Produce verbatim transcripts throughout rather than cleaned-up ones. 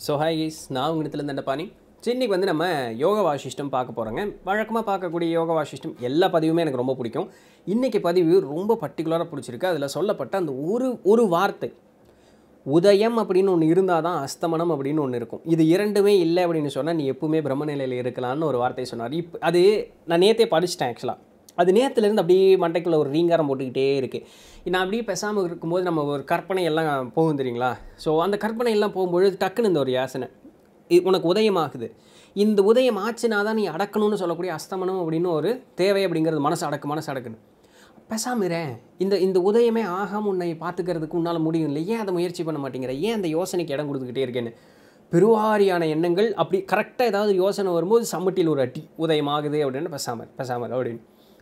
So hi guys, நான் உங்கள் Nithilan Dhandapani. இன்னைக்கு வந்து நம்ம யோகா வாசிஷ்டம் பார்க்க போகிறோங்க. வழக்கமாக பார்க்கக்கூடிய யோகா வாசிஷ்டம் எல்லா பதிவுமே எனக்கு ரொம்ப பிடிக்கும். இன்றைக்கி பதிவு ரொம்ப பர்டிகுலராக பிடிச்சிருக்கு. அதில் சொல்லப்பட்ட அந்த ஒரு ஒரு வார்த்தை உதயம் அப்படின்னு ஒன்று இருந்தால் தான் அஸ்தமனம் அப்படின்னு ஒன்று இருக்கும். இது இரண்டுமே இல்லை அப்படின்னு சொன்னால் நீ எப்பவுமே பிரம்மநிலையில் இருக்கலாம்னு ஒரு வார்த்தை சொன்னார். இப்போ அது நான் நேற்றே படிச்சிட்டேன். ஆக்சுவலாக அது நேற்றுலேருந்து அப்படியே மண்டைக்குள்ளே ஒரு ரீங்காரம் போட்டுக்கிட்டே இருக்குது. நான் அப்படியே பேசாமல் இருக்கும்போது நம்ம ஒரு கற்பனை எல்லாம் போகும் தெரியுங்களா. ஸோ அந்த கற்பனை எல்லாம் போகும்பொழுது டக்குன்னு இந்த ஒரு யோசனை உனக்கு உதயமாகுது. இந்த உதயம் ஆச்சுனா தான் நீ அடக்கணும்னு சொல்லக்கூடிய அஸ்தமனம் அப்படின்னு ஒரு தேவை அப்படிங்கிறது மனசு அடக்கு மனசு அடக்குன்னு பேசாமிறேன். இந்த இந்த உதயமே ஆகாமல் உன்னை பார்த்துக்கிறதுக்கு உன்னால் முடியும் இல்லை, ஏன் அதை முயற்சி பண்ண மாட்டேங்கிற, ஏன் அந்த யோசனைக்கு இடம் கொடுத்துக்கிட்டே இருக்கேன்னு பெருவாரியான எண்ணங்கள். அப்படி கரெக்டாக ஏதாவது யோசனை வரும்போது சம்மட்டியில் ஒரு அட்டி உதயமாகுது அப்படின்னு பேசாமல் பேசாமல் அப்படின்னு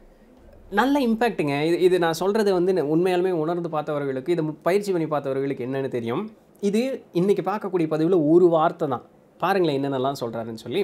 நல்ல இம்பேக்ட்டுங்க. இது இது நான் சொல்கிறது வந்து உண்மையாலுமே உணர்ந்து பார்த்தவர்களுக்கு, இதை பயிற்சி பண்ணி பார்த்தவர்களுக்கு என்னென்னு தெரியும். இது இன்றைக்கி பார்க்கக்கூடிய பதிவில் ஒரு வார்த்தை தான். பாருங்களேன் என்னென்னலாம் சொல்கிறாருன்னு சொல்லி.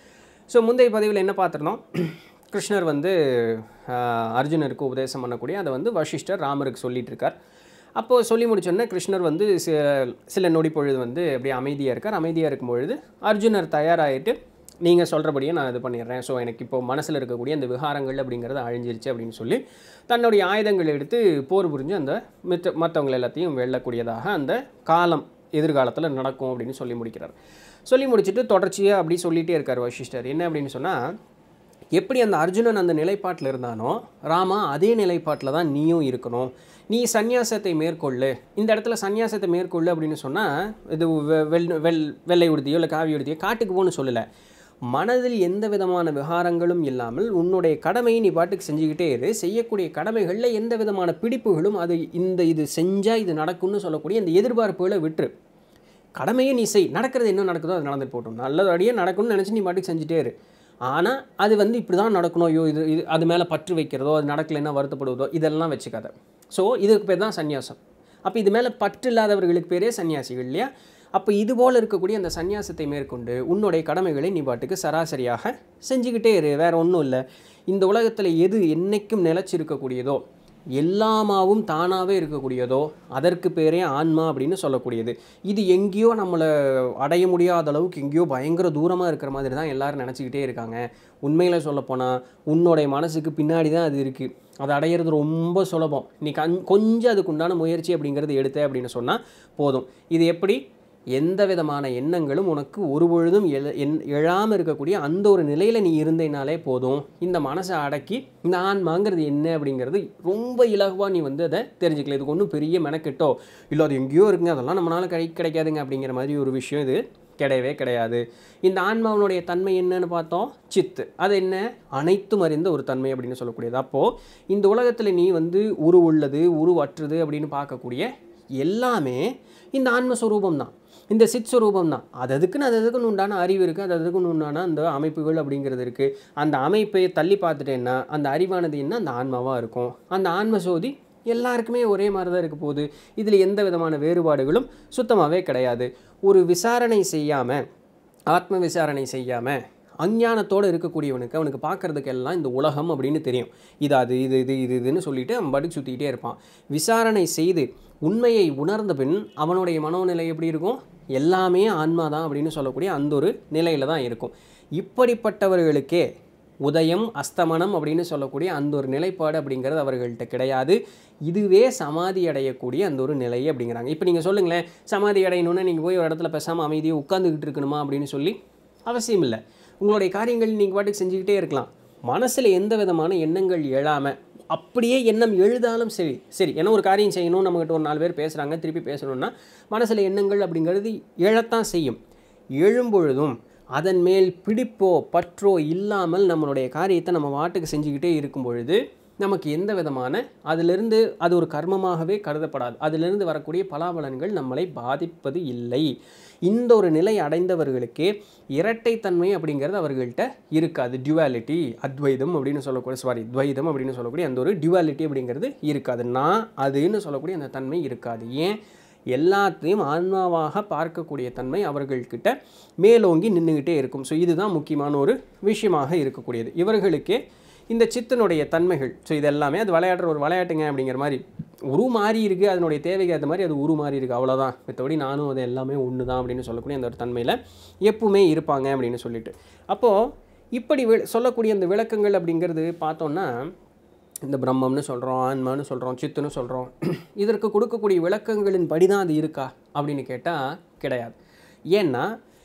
ஸோ முந்தைய பதிவில் என்ன பார்த்துருந்தோம், கிருஷ்ணர் வந்து அர்ஜுனருக்கு உபதேசம் பண்ணக்கூடிய அதை வந்து வசிஷ்டர் ராமருக்கு சொல்லிகிட்டு இருக்கார். அப்போது சொல்லி முடிச்சோடனே கிருஷ்ணர் வந்து சில நொடி பொழுது வந்து அப்படியே அமைதியாக இருக்கார். அமைதியாக இருக்கும் பொழுது அர்ஜுனர் தயாராகிட்டு நீங்கள் சொல்கிறபடியே நான் இது பண்ணிடுறேன், ஸோ எனக்கு இப்போ மனசில் இருக்கக்கூடிய அந்த விகாரங்கள் அப்படிங்கிறது அழிஞ்சிருச்சு அப்படின்னு சொல்லி தன்னுடைய ஆயுதங்களை எடுத்து போர் புரிஞ்சு அந்த மித்த மற்றவங்களை எல்லாத்தையும் வெல்லக்கூடியதாக அந்த காலம் எதிர்காலத்தில் நடக்கும் அப்படின்னு சொல்லி முடிக்கிறார். சொல்லி முடிச்சுட்டு தொடர்ச்சியாக அப்படி சொல்லிகிட்டே இருக்கார் வசிஷ்டர். என்ன அப்படின்னு சொன்னால், எப்படி அந்த அர்ஜுனன் அந்த நிலைப்பாட்டில் இருந்தானோ ராமா அதே நிலைப்பாட்டில் தான் நீயும் இருக்கணும். நீ சந்நியாசத்தை மேற்கொள்ளு. இந்த இடத்துல சந்நியாசத்தை மேற்கொள்ளு அப்படின்னு சொன்னால் இது வெள் வெள் வெள்ளை உடுத்தியோ இல்லை காவி உடுத்தியோ காட்டுக்கு போகணும்னு சொல்லலை. மனதில் எந்த விதமான விகாரங்களும் இல்லாமல் உன்னுடைய கடமையை நீ பாட்டுக்கு செஞ்சுக்கிட்டே இரு. செய்யக்கூடிய கடமைகளில் எந்த விதமான பிடிப்புகளும் அது இந்த இது செஞ்சால் இது நடக்கும்னு சொல்லக்கூடிய இந்த எதிர்பார்ப்புகளை விட்டுரு. கடமையை நீ செய், நடக்கிறது என்ன நடக்குதோ அது நடந்துட்டு போட்டோம். நல்லபடியே நடக்கணும்னு நினச்சி நீ பாட்டுக்கு செஞ்சுட்டே இரு. ஆனால் அது வந்து இப்படி தான் நடக்கணும், ஐயோ இது இது அது மேலே பற்று வைக்கிறதோ, அது நடக்கலைன்னா வருத்தப்படுவதோ இதெல்லாம் வச்சுக்காத. ஸோ இதுக்கு பேர் தான் சந்நியாசம். அப்போ இது மேலே பற்று இல்லாதவர்களுக்கு பேரே சன்னியாசிகள் இல்லையா. அப்போ இதுபோல் இருக்கக்கூடிய அந்த சந்நியாசத்தை மேற்கொண்டு உன்னுடைய கடமைகளை நீ பாட்டுக்கு சராசரியாக செஞ்சுக்கிட்டே இரு. வேறு ஒன்றும் இல்லை. இந்த உலகத்தில் எது என்றைக்கும் நிலச்சிருக்கக்கூடியதோ, எல்லாமாவும் தானாகவே இருக்கக்கூடியதோ அதற்கு பேரே ஆன்மா அப்படின்னு சொல்லக்கூடியது. இது எங்கேயோ நம்மளை அடைய முடியாத அளவுக்கு எங்கேயோ பயங்கர தூரமாக இருக்கிற மாதிரி தான் எல்லோரும் நினச்சிக்கிட்டே இருக்காங்க. உண்மையில் சொல்லப்போனால் உன்னுடைய மனசுக்கு பின்னாடி தான் அது இருக்குது. அதை அடையிறது ரொம்ப சுலபம். நீ கண் கொஞ்சம் அதுக்கு உண்டான முயற்சி அப்படிங்கிறது எடுத்த அப்படின்னு சொன்னால் போதும். இது எப்படி, எந்த விதமான எண்ணங்களும் உனக்கு ஒரு பொழுதும் எழ எண் எழாமல் இருக்கக்கூடிய அந்த ஒரு நிலையில் நீ இருந்தேனாலே போதும். இந்த மனசை அடக்கி இந்த ஆன்மாங்கிறது என்ன அப்படிங்கிறது ரொம்ப இலகுவாக நீ வந்து அதை தெரிஞ்சுக்கல. இதுக்கு ஒன்றும் பெரிய மெனக்கெட்டோ இல்லை அது எங்கேயோ இருக்குங்க அதெல்லாம் நம்மளால் கிடை கிடைக்காதுங்க அப்படிங்கிற மாதிரி ஒரு விஷயம் இது கிடையவே கிடையாது. இந்த ஆன்மாவனுடைய தன்மை என்னன்னு பார்த்தோம், சித்து. அது என்ன, அனைத்தும் அறிந்த ஒரு தன்மை அப்படின்னு சொல்லக்கூடியது. அப்போது இந்த உலகத்தில் நீ வந்து உரு உள்ளது உருவற்றது அப்படின்னு பார்க்கக்கூடிய எல்லாமே இந்த ஆன்மஸ்வரூபம் தான், இந்த சித் ஸ்வரூபம் தான். அது அதுக்குன்னு அது அதுக்குன்னு உண்டான அறிவு இருக்குது, அது அதுக்குன்னு உண்டான அந்த அமைப்புகள் அப்படிங்கிறது இருக்குது. அந்த அமைப்பை தள்ளி பார்த்துட்டேன்னா அந்த அறிவானது என்ன, அந்த ஆன்மாவாக இருக்கும். அந்த ஆன்ம சோதி எல்லாருக்குமே ஒரே மாதிரி தான் இருக்க போகுது. இதில் எந்த விதமான வேறுபாடுகளும் சுத்தமாகவே கிடையாது. ஒரு விசாரணை செய்யாமல், ஆத்ம விசாரணை செய்யாமல் அஞ்ஞானத்தோடு இருக்கக்கூடியவனுக்கு அவனுக்கு பார்க்குறதுக்கு எல்லாம் இந்த உலகம் அப்படின்னு தெரியும். இது அது இது இது இது இதுன்னு சொல்லிவிட்டு அவன் படுக்கு சுற்றிக்கிட்டே இருப்பான். விசாரணை செய்து உண்மையை உணர்ந்த பின் அவனுடைய மனோநிலை எப்படி இருக்கும், எல்லாமே ஆன்மா தான் அப்படின்னு சொல்லக்கூடிய அந்த ஒரு நிலையில் தான் இருக்கும். இப்படிப்பட்டவர்களுக்கே உதயம் அஸ்தமனம் அப்படின்னு சொல்லக்கூடிய அந்த ஒரு நிலைப்பாடு அப்படிங்கிறது அவர்கள்ட்ட கிடையாது. இதுவே சமாதி அடையக்கூடிய அந்த ஒரு நிலை அப்படிங்கிறாங்க. இப்போ நீங்கள் சொல்லுங்களேன், சமாதி அடையணுன்னா நீங்கள் போய் ஒரு இடத்துல பேசாமல் அமைதியாக உட்காந்துக்கிட்டு இருக்கணுமா அப்படின்னு சொல்லி அவசியம் இல்லை. உங்களுடைய காரியங்கள் நீங்கள் பாட்டுக்கு செஞ்சுக்கிட்டே இருக்கலாம். மனசில் எந்த விதமான எண்ணங்கள் எழாமல், அப்படியே எண்ணம் எழுதாலும் சரி சரி ஏன்னா ஒரு காரியம் செய்யணும், நம்மகிட்ட ஒரு நாலு பேர் பேசுகிறாங்க, திருப்பி பேசணுன்னா மனசில் எண்ணங்கள் அப்படிங்கிறது எழத்தான் செய்யும். எழும்பொழுதும் அதன் மேல் பிடிப்போ பற்றோ இல்லாமல் நம்மளுடைய காரியத்தை நம்ம வாட்டுக்கு செஞ்சுக்கிட்டே இருக்கும் பொழுது நமக்கு எந்த விதமான அதிலிருந்து அது ஒரு கர்மமாகவே கருதப்படாது. அதிலிருந்து வரக்கூடிய பலாபலன்கள் நம்மளை பாதிப்பது இல்லை. இந்த ஒரு நிலை அடைந்தவர்களுக்கே இரட்டைத்தன்மை அப்படிங்கிறது அவர்கள்ட்ட இருக்காது. டியூவாலிட்டி, அத்வைதம் அப்படின்னு சொல்லக்கூடிய சாரி துவைதம் அப்படின்னு சொல்லக்கூடிய அந்த ஒரு டியூவாலிட்டி அப்படிங்கிறது இருக்காது. நான் அதுன்னு சொல்லக்கூடிய அந்த தன்மை இருக்காது. ஏன், எல்லாத்தையும் ஆன்மாவாக பார்க்கக்கூடிய தன்மை அவர்கள்கிட்ட மேலோங்கி நின்றுக்கிட்டே இருக்கும். ஸோ இதுதான் முக்கியமான ஒரு விஷயமாக இருக்கக்கூடியது. இவர்களுக்கே இந்த சித்தனுடைய தன்மைகள், ஸோ இதெல்லாமே அது விளையாடுற ஒரு விளையாட்டுங்க அப்படிங்கிற மாதிரி உரு மாறி இருக்குது, அதனுடைய தேவைக்கு ஏற்ற மாதிரி அது உரு மாறி இருக்குது, அவ்வளோதான். மற்றபடி நானும் அது எல்லாமே ஒன்று தான் அப்படின்னு சொல்லக்கூடிய அந்த ஒரு தன்மையில் எப்பவுமே இருப்பாங்க அப்படின்னு சொல்லிட்டு. அப்போது இப்படி வி சொல்லக்கூடிய அந்த விளக்கங்கள் அப்படிங்கிறது பார்த்தோன்னா, இந்த பிரம்மம்னு சொல்கிறோம், ஆன்மான்னு சொல்கிறோம், சித்துன்னு சொல்கிறோம், இதற்கு கொடுக்கக்கூடிய விளக்கங்களின் படி தான் அது இருக்கா அப்படின்னு கேட்டால் கிடையாது. ஏன்னா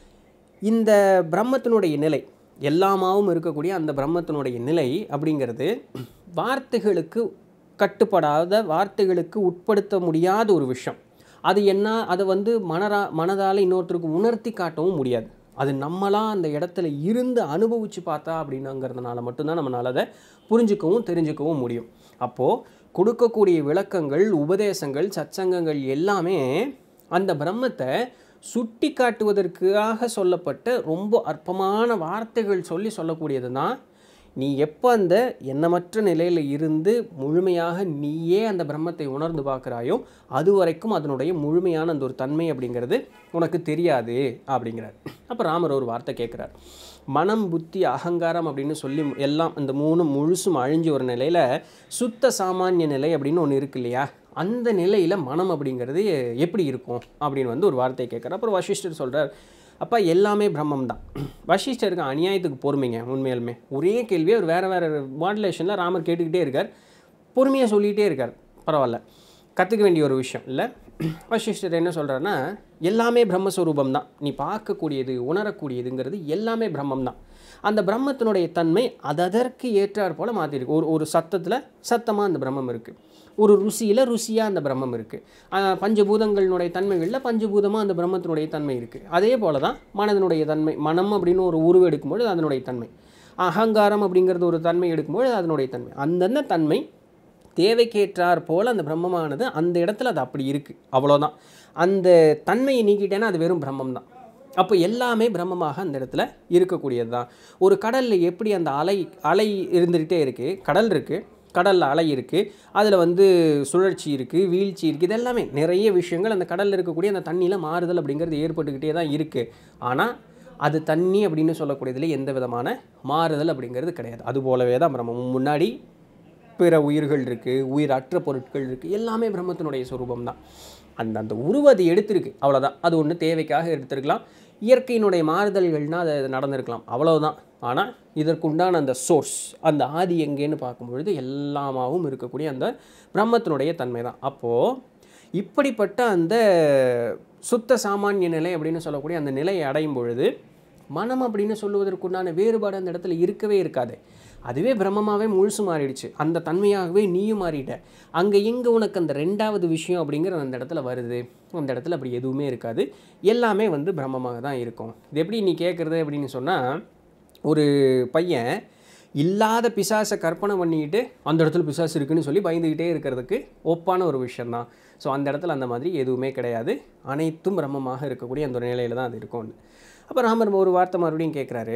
இந்த பிரம்மத்தினுடைய நிலை, எல்லாமாவும் இருக்கக்கூடிய அந்த பிரம்மத்தினுடைய நிலை அப்படிங்கிறது வார்த்தைகளுக்கு கட்டுப்படாத, வார்த்தைகளுக்கு உட்படுத்த முடியாத ஒரு விஷயம். அது என்ன, அதை வந்து மனரா மனதால் இன்னொருத்தருக்கு உணர்த்தி காட்டவும் முடியாது. அது நம்மளாம் அந்த இடத்துல இருந்து அனுபவித்து பார்த்தா அப்படின்னுங்கிறதுனால மட்டும்தான் நம்மளால் அதை புரிஞ்சுக்கவும் தெரிஞ்சுக்கவும் முடியும். அப்போது கொடுக்கக்கூடிய விளக்கங்கள், உபதேசங்கள், சத்சங்கங்கள் எல்லாமே அந்த பிரம்மத்தை சுட்டி காட்டுவதற்காக சொல்லப்பட்ட ரொம்ப அற்பமான வார்த்தைகள் சொல்லி சொல்லக்கூடியது தான். நீ எப்போ அந்த எண்ணமற்ற நிலையில் இருந்து முழுமையாக நீயே அந்த பிரம்மத்தை உணர்ந்து பார்க்குறாயோ அது வரைக்கும் அதனுடைய முழுமையான அந்த ஒரு தன்மை அப்படிங்கிறது உனக்கு தெரியாது அப்படிங்கிறார். அப்போ ராமர் ஒரு வார்த்தை கேட்குறார். மனம், புத்தி, அகங்காரம் அப்படின்னு சொல்லி எல்லாம் இந்த மூணு முழுசும் அழிஞ்ச ஒரு நிலையில் சுத்த சாமானிய நிலை அப்படின்னு ஒன்று இருக்கு இல்லையா, அந்த நிலையில் மனம் அப்படிங்கிறது எப்படி இருக்கும் அப்படின்னு வந்து ஒரு வார்த்தை கேட்குறார். அப்புறம் வசிஷ்டர் சொல்கிறார், அப்பா எல்லாமே பிரம்மம் தான். வசிஷ்டருக்கு அநியாயத்துக்கு பொறுமைங்க. உண்மையாலுமே ஒரே கேள்வியை ஒரு வேறு வேறு மாடுலேஷனில் ராமர் கேட்டுக்கிட்டே இருக்கார், பொறுமையாக சொல்லிகிட்டே இருக்கார். பரவாயில்ல, கற்றுக்க வேண்டிய ஒரு விஷயம் இல்லை. வசிஷ்டர் என்ன சொல்கிறாருன்னா, எல்லாமே பிரம்மஸ்வரூபம் தான். நீ பார்க்கக்கூடியது, உணரக்கூடியதுங்கிறது எல்லாமே பிரம்மம் தான். அந்த பிரம்மத்தினுடைய தன்மை அது அதற்கு ஏற்றாற் போல் மாற்றிருக்கு. ஒரு ஒரு சத்தத்தில் சத்தமாக அந்த பிரம்மம் இருக்குது, ஒரு ருசியில் ருசியாக அந்த பிரம்மம் இருக்குது, பஞ்சபூதங்களினுடைய தன்மைகளில் பஞ்சபூதமாக அந்த பிரம்மத்தினுடைய தன்மை இருக்குது. அதே போல் தான் மனதனுடைய தன்மை. மனம் அப்படின்னு ஒரு உருவம் எடுக்கும்பொழுது அதனுடைய தன்மை, அகங்காரம் அப்படிங்கிறது ஒரு தன்மை எடுக்கும்பொழுது அதனுடைய தன்மை, அந்தந்த தன்மை தேவைக்கேற்றார் போல் அந்த பிரம்மமானது அந்த இடத்துல அது அப்படி இருக்குது, அவ்வளோதான். அந்த தன்மையை நீக்கிட்டேன்னா அது வெறும் பிரம்மம் தான். அப்போ எல்லாமே பிரம்மமாக அந்த இடத்துல இருக்கக்கூடியது தான். ஒரு கடலில் எப்படி அந்த அலை அலை இருந்துகிட்டே இருக்குது, கடல் இருக்குது, கடலில் அலை இருக்குது, அதில் வந்து சுழற்சி இருக்குது, வீழ்ச்சி இருக்குது, இது எல்லாமே நிறைய விஷயங்கள் அந்த கடலில் இருக்கக்கூடிய அந்த தண்ணியில் மாறுதல் அப்படிங்கிறது ஏற்பட்டுக்கிட்டே தான் இருக்குது. ஆனால் அது தண்ணி அப்படின்னு சொல்லக்கூடியதில் எந்த விதமான மாறுதல் அப்படிங்கிறது கிடையாது. அது போலவே தான் பிரம்மம். முன்னாடி பிற உயிர்கள் இருக்குது, உயிர் அற்ற பொருட்கள் இருக்குது, எல்லாமே பிரம்மத்தினுடைய சொரூபம் தான். அந்த அந்த உருவத்தை எடுத்திருக்கு, அவ்வளோதான். அது ஒன்று தேவைக்காக எடுத்திருக்கலாம், இயற்கையினுடைய மாறுதல்கள்னால் அது நடந்திருக்கலாம், அவ்வளோதான். ஆனால் இதற்குண்டான அந்த சோர்ஸ், அந்த ஆதி எங்கேன்னு பார்க்கும்பொழுது எல்லாமாவும் இருக்கக்கூடிய அந்த பிரம்மத்தினுடைய தன்மை தான். அப்போது இப்படிப்பட்ட அந்த சுத்த சாமானிய நிலை அப்படின்னு சொல்லக்கூடிய அந்த நிலையை அடையும் பொழுது மனம் அப்படின்னு சொல்லுவதற்குண்டான வேறுபாடு அந்த இடத்துல இருக்கவே இருக்காது. அதுவே பிரம்மமாகவே முழுசு மாறிடுச்சு, அந்த தன்மையாகவே நீயும் மாறிட்ட. அங்கே எங்கே உனக்கு அந்த ரெண்டாவது விஷயம் அப்படிங்கிற அந்த இடத்துல வருது, அந்த இடத்துல அப்படி எதுவுமே இருக்காது, எல்லாமே வந்து பிரம்மமாக தான் இருக்கும். இது எப்படி நீ கேட்குறது அப்படின்னு சொன்னால், ஒரு பையன் இல்லாத பிசாசை கற்பனை பண்ணிக்கிட்டு அந்த இடத்துல பிசாசு இருக்குன்னு சொல்லி பயந்துக்கிட்டே இருக்கிறதுக்கு ஒப்பான ஒரு விஷயந்தான். ஸோ அந்த இடத்துல அந்த மாதிரி எதுவுமே கிடையாது, அனைத்தும் பிரம்மமாக இருக்கக்கூடிய அந்த ஒரு நிலையில் தான் அது இருக்கும். அப்போ ராமர் ஒரு வார்த்தை மறுபடியும் கேட்குறாரு,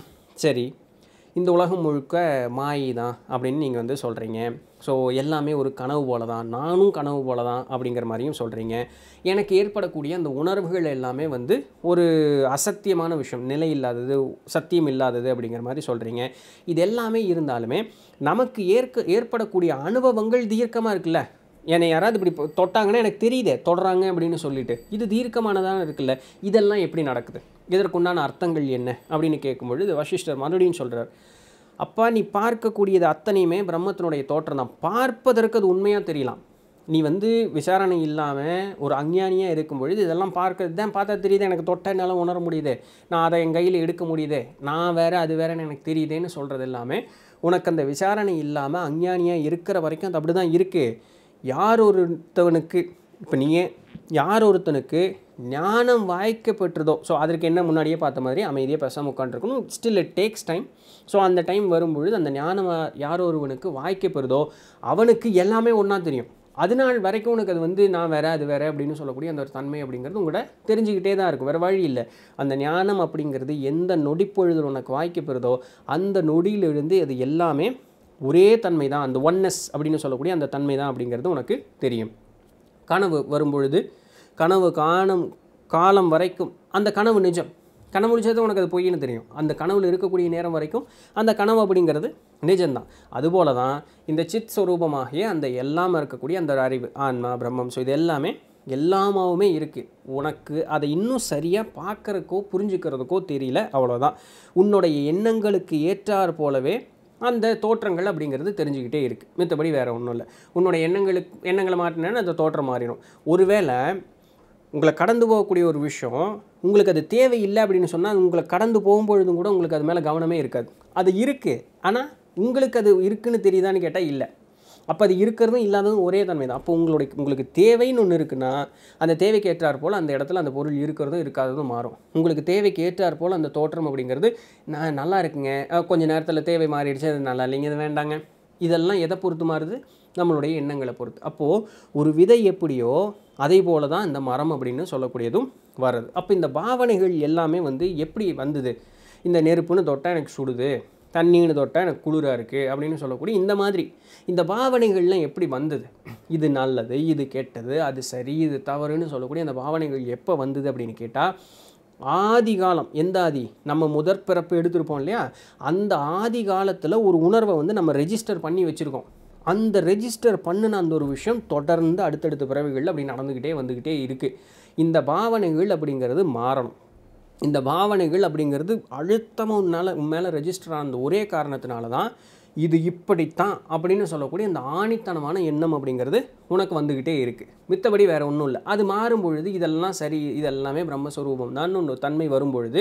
சரி இந்த உலகம் முழுக்க மாயை தான் அப்படின்னு நீங்கள் வந்து சொல்கிறீங்க, ஸோ எல்லாமே ஒரு கனவு போல தான், நானும் கனவு போல தான் அப்படிங்கிற மாதிரியும் சொல்கிறீங்க, எனக்கு ஏற்படக்கூடிய அந்த உணர்வுகள் எல்லாமே வந்து ஒரு அசத்தியமான விஷயம், நிலை இல்லாதது, சத்தியம் இல்லாதது அப்படிங்கிற மாதிரி சொல்கிறீங்க. இது எல்லாமே இருந்தாலுமே நமக்கு ஏற்க ஏற்படக்கூடிய அனுபவங்கள் தீர்க்கமாக இருக்குல்ல. என்னை யாராவது இப்படி தொட்டாங்கன்னா எனக்கு தெரியுதே தொடுறாங்க அப்படின்னு சொல்லிட்டு, இது தீர்க்கமானதான இருக்குல்ல, இதெல்லாம் எப்படி நடக்குது, இதற்குண்டான அர்த்தங்கள் என்ன அப்படின்னு கேட்கும்பொழுது வசிஷ்டர் மறுபடியும் சொல்கிறார், அப்பா நீ பார்க்கக்கூடியது அத்தனையுமே பிரம்மத்தினுடைய தோற்றம் தான். பார்ப்பதற்கு அது உண்மையாக தெரியலாம், நீ வந்து விசாரணை இல்லாமல் ஒரு அஞ்ஞானியாக இருக்கும் பொழுது இதெல்லாம் பார்க்கறது தான் பார்த்தா தெரியுது, எனக்கு தொட்ட என்னால் உணர முடியுது, நான் அதை என் கையில் எடுக்க முடியுது, நான் வேறு அது வேறுன்னு எனக்கு தெரியுதுன்னு சொல்கிறது எல்லாமே உனக்கு அந்த விசாரணை இல்லாமல் அஞ்ஞானியாக இருக்கிற வரைக்கும் அது அப்படி தான் இருக்குது. யார் ஒருத்தவனுக்கு, இப்போ நீங்கள் யார் ஒருத்தனுக்கு ஞானம் வாய்க்கப்பட்டுறதோ, ஸோ அதற்கு என்ன முன்னாடியே பார்த்த மாதிரி அமைதியாக பேசாமல் உட்காந்துருக்கணும், still it takes time. So அந்த டைம் வரும்பொழுது அந்த ஞானம் யார் ஒருவனுக்கு வாய்க்கப்படுதோ அவனுக்கு எல்லாமே ஒன்றா தெரியும். அதனால் வரைக்கும் உனக்கு அது வந்து நான் வேறு அது வேறு அப்படின்னு சொல்லக்கூடிய அந்த ஒரு தன்மை அப்படிங்கிறது உங்கள்கிட்ட தெரிஞ்சுக்கிட்டே தான் இருக்கும், வேறு வழி இல்லை. அந்த ஞானம் அப்படிங்கிறது எந்த நொடிப்பொழுது உனக்கு வாய்க்கப்படுதோ அந்த நொடியிலிருந்து அது எல்லாமே ஒரே தன்மை தான், அந்த ஒன்னஸ் அப்படின்னு சொல்லக்கூடிய அந்த தன்மை தான் அப்படிங்கிறது உனக்கு தெரியும். கனவு வரும்பொழுது கனவு காணும் காலம் வரைக்கும் அந்த கனவு நிஜம், கண்ண முழிச்சது உனக்கு அது பொய்ன்னு தெரியும். அந்த கனவில் இருக்கக்கூடிய நேரம் வரைக்கும் அந்த கனவு அப்படிங்கிறது நிஜம்தான். அதுபோல தான் இந்த சித் ஸ்வரூபமாகிய அந்த எல்லாம் இருக்கக்கூடிய அந்த அறிவு, ஆன்மா, பிரம்மம், ஸோ இது எல்லாமே எல்லாமாவுமே இருக்குது. உனக்கு அதை இன்னும் சரியாக பார்க்குறக்கோ புரிஞ்சுக்கிறதுக்கோ தெரியல, அவ்வளோதான். உன்னுடைய எண்ணங்களுக்கு ஏற்றார் போலவே அந்த தோற்றங்கள் அப்படிங்கிறது தெரிஞ்சுக்கிட்டே இருக்குது. மித்தபடி வேறு ஒன்றும் இல்லை. உன்னோட எண்ணங்களுக்கு எண்ணங்களை மாற்றினேன்னு அந்த தோற்றம் மாறிடும். ஒருவேளை உங்களை கடந்து போகக்கூடிய ஒரு விஷயம் உங்களுக்கு அது தேவையில்லை அப்படின்னு சொன்னால் உங்களை கடந்து போகும்பொழுதும் கூட உங்களுக்கு அது மேலே கவனமே இருக்காது. அது இருக்குது, ஆனால் உங்களுக்கு அது இருக்குன்னு தெரியுதான்னு கேட்டால் இல்லை. அப்போ அது இருக்கிறதும் இல்லாததும் ஒரே தன்மை தான். அப்போ உங்களுடைய உங்களுக்கு தேவைன்னு ஒன்று இருக்குன்னா அந்த தேவைக்கு ஏற்றார் போல் அந்த இடத்துல அந்த பொருள் இருக்கிறதும் இருக்காததும் மாறும். உங்களுக்கு தேவைக்கு ஏற்றார் போல் அந்த தோற்றம் அப்படிங்கிறது நான் நல்லா இருக்குங்க, கொஞ்சம் நேரத்தில் தேவை மாறிடுச்சு, அது நல்லா இல்லைங்க, இது வேண்டாங்க, இதெல்லாம் எதை பொறுத்து மாறுது? நம்மளுடைய எண்ணங்களை பொறுத்து. அப்போது ஒரு விதை எப்படியோ அதே போல தான் இந்த மரம் அப்படின்னு சொல்லக்கூடியதும் வருது. அப்போ இந்த பாவனைகள் எல்லாமே வந்து எப்படி வந்தது? இந்த நெருப்புன்னு தொட்டால் எனக்கு சுடுது, தண்ணின்னு தொட்டால் எனக்கு குளிராக இருக்குது அப்படின்னு சொல்லக்கூடிய இந்த மாதிரி இந்த பாவனைகள்லாம் எப்படி வந்தது? இது நல்லது, இது கெட்டது, அது சரி, இது தவறுன்னு சொல்லக்கூடிய அந்த பாவனைகள் எப்போ வந்தது அப்படின்னு கேட்டால் ஆதி காலம். எந்த ஆதி? நம்ம முதற் பிறப்பு எடுத்துருப்போம் இல்லையா, அந்த ஆதி காலத்தில் ஒரு உணர்வை வந்து நம்ம ரெஜிஸ்டர் பண்ணி வச்சுருக்கோம். அந்த ரெஜிஸ்டர் பண்ணின அந்த ஒரு விஷயம் தொடர்ந்து அடுத்தடுத்த பிறவிகள் அப்படி நடந்துக்கிட்டே வந்துக்கிட்டே இருக்குது. இந்த பாவனைகள் அப்படிங்கிறது மாறணும். இந்த பாவனைகள் அப்படிங்கிறது அழுத்தமாக உன்னால் உன் மேலே ரெஜிஸ்டர் ஆன ஒரே காரணத்தினால தான் இது இப்படித்தான் அப்படின்னு சொல்லக்கூடிய இந்த ஆணித்தனமான எண்ணம் அப்படிங்கிறது உனக்கு வந்துக்கிட்டே இருக்குது. மித்தபடி வேறு ஒன்றும் இல்லை. அது மாறும் பொழுது இதெல்லாம் சரி, இதெல்லாமே பிரம்மஸ்வரூபம் தான் ஒன்று தன்மை வரும்பொழுது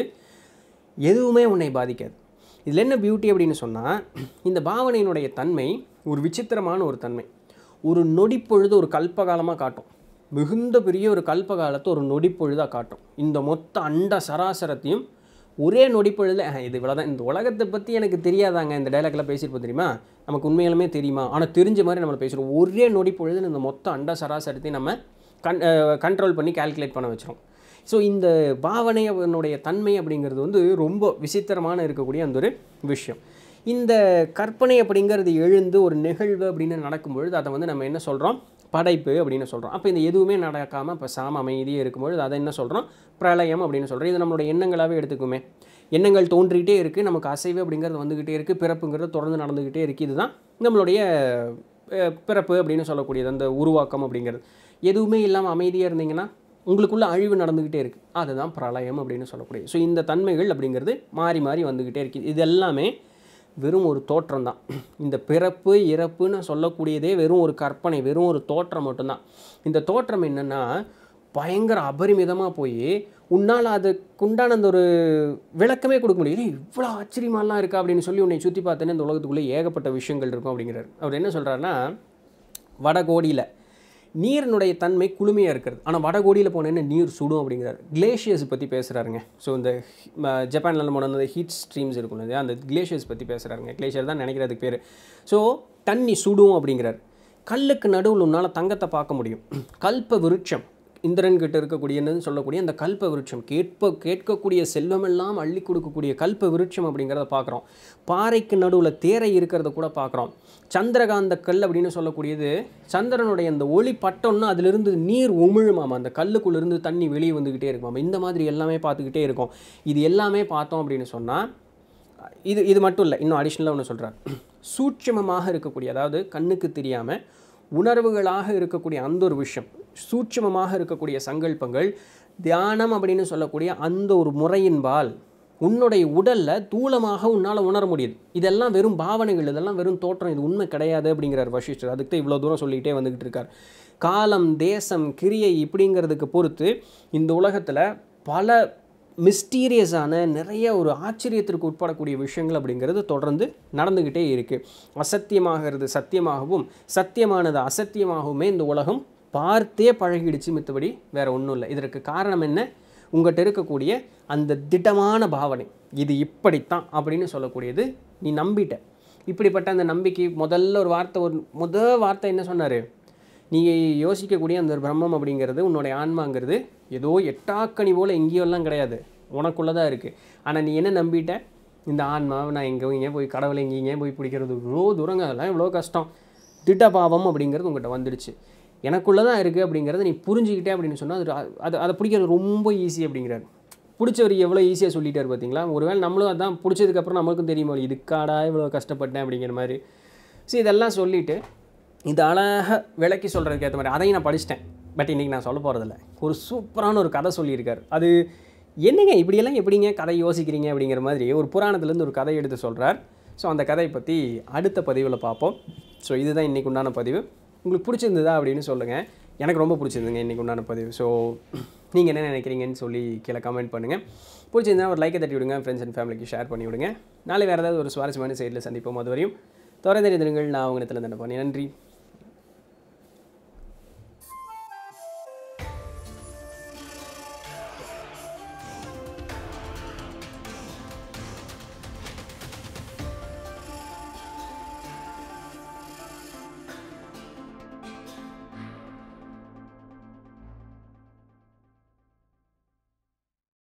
எதுவுமே உன்னை பாதிக்காது. இதில் என்ன பியூட்டி அப்படின்னு சொன்னால், இந்த பாவனையினுடைய தன்மை ஒரு விசித்திரமான ஒரு தன்மை. ஒரு நொடிப்பொழுது ஒரு கல்பகாலமாக காட்டும். மிகுந்த பெரிய ஒரு கல்பகாலத்தை ஒரு நொடிப்பொழுதாக காட்டும். இந்த மொத்த அண்ட சராசரத்தையும் ஒரே நொடிப்பொழுதில் இது இவ்வளோதான். இந்த உலகத்தை பற்றி எனக்கு தெரியாதாங்க, இந்த டைலாக்லாம் பேசியிருப்போம் தெரியுமா, நமக்கு உண்மையாலுமே தெரியுமா, ஆனால் தெரிஞ்ச மாதிரி நம்ம பேசுகிறோம். ஒரே நொடிப்பொழுது இந்த மொத்த அண்ட சராசரத்தையும் நம்ம கன் கண்ட்ரோல் பண்ணி கால்குலேட் பண்ண வச்சிரும். ஸோ இந்த பாவனையினுடைய தன்மை அப்படிங்கிறது வந்து ரொம்ப விசித்திரமான இருக்கக்கூடிய அந்த ஒரு விஷயம். இந்த கற்பனை அப்படிங்கிறது எழுந்து ஒரு நிகழ்வு அப்படின்னு நடக்கும்பொழுது அதை வந்து நம்ம என்ன சொல்கிறோம்? படைப்பு அப்படின்னு சொல்கிறோம். அப்போ இந்த எதுவுமே நடக்காமல் இப்போ சாம அமைதியே இருக்கும்பொழுது அதை என்ன சொல்கிறோம்? பிரளயம் அப்படின்னு சொல்கிறோம். இது நம்மளோட எண்ணங்களாகவே எடுத்துக்குமே. எண்ணங்கள் தோன்றிகிட்டே இருக்குது, நமக்கு அசைவு அப்படிங்கிறது வந்துக்கிட்டே இருக்குது, பிறப்புங்கிறது தொடர்ந்து நடந்துக்கிட்டே இருக்குது. இதுதான் நம்மளுடைய பிறப்பு அப்படின்னு சொல்லக்கூடியது, அந்த உருவாக்கம் அப்படிங்கிறது. எதுவுமே இல்லாமல் அமைதியாக இருந்தீங்கன்னா உங்களுக்குள்ள அழிவு நடந்துக்கிட்டே இருக்குது, அதுதான் பிரளயம் அப்படின்னு சொல்லக்கூடியது. ஸோ இந்த தன்மைகள் அப்படிங்கிறது மாறி மாறி வந்துக்கிட்டே இருக்குது. இது எல்லாமே வெறும் ஒரு தோற்றம் தான். இந்த பிறப்பு இறப்புன்னு சொல்லக்கூடியதே வெறும் ஒரு கற்பனை, வெறும் ஒரு தோற்றம் மட்டும்தான். இந்த தோற்றம் என்னென்னா பயங்கர அபரிமிதமாக போய் உன்னால் அதுக்குண்டான அந்த ஒரு விளக்கமே கொடுக்க முடியல. இவ்வளோ ஆச்சரியமாலாம் இருக்கா அப்படின்னு சொல்லி உன்னை சுற்றி பார்த்தேன்னு இந்த உலகத்துக்குள்ளே ஏகப்பட்ட விஷயங்கள் இருக்கும் அப்படிங்கிறார். அவர் என்ன சொல்கிறாருன்னா, வடகோடியில் நீரினுடைய தன்மை குளுமையாக இருக்கிறது, ஆனால் வடகோடியில் போனேன்னு நீர் சுடும் அப்படிங்கிறார். கிளேஷியர்ஸ் பற்றி பேசுகிறாருங்க. ஸோ இந்த ஜப்பானில் போன அந்த ஹீட் ஸ்ட்ரீம்ஸ் இருக்கும் இல்லையா, அந்த கிளேஷியர்ஸ் பற்றி பேசுகிறாருங்க. கிளேஷியர் தான் நினைக்கிறதுக்கு பேர். ஸோ தண்ணி சுடும் அப்படிங்கிறார். கல்லுக்கு நடுவில் உன்னால் தங்கத்தை பார்க்க முடியும். கல்ப விருட்சம், இந்திரன் கிட்ட இருக்கக்கூடியன்னு சொல்லக்கூடிய அந்த கல்ப விருட்சம், கேட்ப கேட்கக்கூடிய செல்வமெல்லாம் அள்ளி கொடுக்கக்கூடிய கல்ப விருட்சம் அப்படிங்கிறத பார்க்குறோம். பாறைக்கு நடுவில் தேரை இருக்கிறத கூட பார்க்குறோம். சந்திரகாந்த கல் அப்படின்னு சொல்லக்கூடியது, சந்திரனுடைய அந்த ஒளி பட்டோன்னா அதிலிருந்து நீர் உமிழுமாமா, அந்த கல்லுக்குள்ளேருந்து தண்ணி வெளியே வந்துக்கிட்டே இருக்குமாம். இந்த மாதிரி எல்லாமே பார்த்துக்கிட்டே இருக்கும். இது எல்லாமே பார்த்தோம் அப்படின்னு சொன்னால் இது இது மட்டும் இல்லை, இன்னும் அடிஷ்னலாக ஒன்று சொல்கிறார். சூட்சமமாக இருக்கக்கூடிய, அதாவது கண்ணுக்கு தெரியாமல் உணர்வுகளாக இருக்கக்கூடிய அந்த ஒரு விஷயம், சூட்சமமாக இருக்கக்கூடிய சங்கல்பங்கள், தியானம் அப்படின்னு சொல்லக்கூடிய அந்த ஒரு முறையின்பால் உன்னுடைய உடலில் தூளமாக உன்னால் உணர முடியுது. இதெல்லாம் வெறும் பாவனைகள், இதெல்லாம் வெறும் தோற்றம், இது உண்மை கிடையாது அப்படிங்கிறார் வசிஷ்டர். அதுக்கு தான் இவ்வளோ தூரம் சொல்லிக்கிட்டே வந்துக்கிட்டு இருக்கார். காலம், தேசம், கிரியை இப்படிங்கிறதுக்கு பொறுத்து இந்த உலகத்தில் பல மிஸ்டீரியஸான நிறைய ஒரு ஆச்சரியத்திற்கு உட்படக்கூடிய விஷயங்கள் அப்படிங்கிறது தொடர்ந்து நடந்துக்கிட்டே இருக்குது. அசத்தியமாகிறது சத்தியமாகவும் சத்தியமானது அசத்தியமாகவுமே இந்த உலகம் பார்த்தே பழகிடுச்சு. மித்தபடி வேறு ஒன்றும் இல்லை. இதற்கு காரணம் என்ன? உங்கள்கிட்ட இருக்கக்கூடிய அந்த திடமான பாவனை, இது இப்படித்தான் அப்படின்னு சொல்லக்கூடியது நீ நம்பிட்ட. இப்படிப்பட்ட அந்த நம்பிக்கை முதல்ல ஒரு வார்த்தை, ஒரு முதல் வார்த்தை என்ன சொன்னார்? நீங்கள் யோசிக்கக்கூடிய அந்த பிரம்மம் அப்படிங்கிறது, உன்னுடைய ஆன்மாங்கிறது ஏதோ எட்டாக்கணி போல் எங்கேயோலாம் கிடையாது, உனக்குள்ளே தான் இருக்குது. ஆனால் நீ என்ன நம்பிட்ட? இந்த ஆன்மாவை நான் எங்கே இங்கே போய் கடவுளை எங்கேயும் போய் பிடிக்கிறது இவ்வளோ தூரங்க, அதெல்லாம் இவ்வளோ கஷ்டம். திட்டபாவம் அப்படிங்கிறது உங்கள்கிட்ட வந்துடுச்சு, எனக்குள்ளே தான் இருக்குது அப்படிங்கிறத நீ புரிஞ்சுக்கிட்டே அப்படின்னு சொன்னால் அது அது அதை பிடிக்கிறது ரொம்ப ஈஸி அப்படிங்கிறாரு. பிடிச்சவர் எவ்வளோ ஈஸியாக சொல்லிட்டார் பார்த்தீங்களா. ஒருவேளை நம்மளும் அதான் பிடிச்சதுக்கப்புறம் நம்மளுக்கும் தெரியுமா இதுக்காடா இவ்வளோ கஷ்டப்பட்டேன் அப்படிங்கிற மாதிரி. ஸோ இதெல்லாம் சொல்லிவிட்டு இது அழகாக விளக்கி சொல்கிறதுக்கு ஏற்ற மாதிரி அதையும் நான் படிச்சிட்டேன். பட் இன்றைக்கி நான் சொல்ல போகிறதில்ல. ஒரு சூப்பரான ஒரு கதை சொல்லியிருக்கார். அது என்னங்க இப்படியெல்லாம் எப்படிங்க கதை யோசிக்கிறீங்க அப்படிங்கிற மாதிரி ஒரு புராணத்துலேருந்து ஒரு கதை எடுத்து சொல்கிறார். ஸோ அந்த கதையை பற்றி அடுத்த பதிவில் பார்ப்போம். ஸோ இதுதான் இன்றைக்கு உண்டான பதிவு. உங்களுக்கு பிடிச்சிருந்ததா அப்படின்னு சொல்லுங்கள். எனக்கு ரொம்ப பிடிச்சிருந்துங்க இன்றைக்கி உண்டான பதிவு. ஸோ நீங்கள் என்ன நினைக்கிறீங்கன்னு சொல்லி கீழே கமெண்ட் பண்ணுங்கள். பிடிச்சிருந்தா ஒரு லைக்கை தட்டி விடுங்க. ஃப்ரெண்ட்ஸ் அண்ட் ஃபேமிலிக்கு ஷேர் பண்ணி விடுங்க. நாளை வேறு ஏதாவது ஒரு சுவாரஸ்யமான சைடில் சந்திப்போம். அது வரையும் தொடர்ந்து இருங்கள். நான் உங்கள் நித்திலன் தண்டபாணி. நன்றி.